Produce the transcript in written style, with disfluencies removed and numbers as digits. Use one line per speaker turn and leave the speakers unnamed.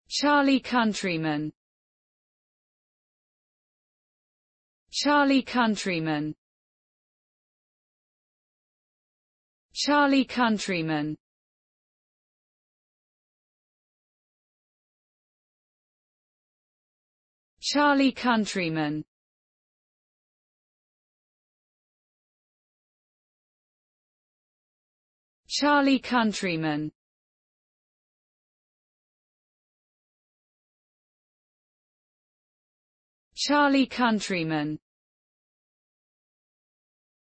Charlie Countryman. Charlie Countryman. Charlie Countryman. Charlie Countryman. Charlie Countryman. Charlie Countryman.